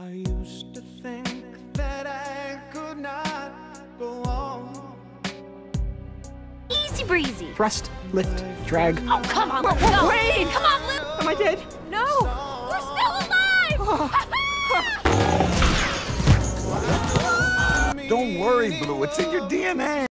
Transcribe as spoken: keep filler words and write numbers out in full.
I used to think that I could not go on. Easy breezy. Thrust, lift, drag. Oh, come on, let's go. Wait! Come on, Luke. Am I dead? No, we're still alive. Don't worry, Blue. It's in your D N A.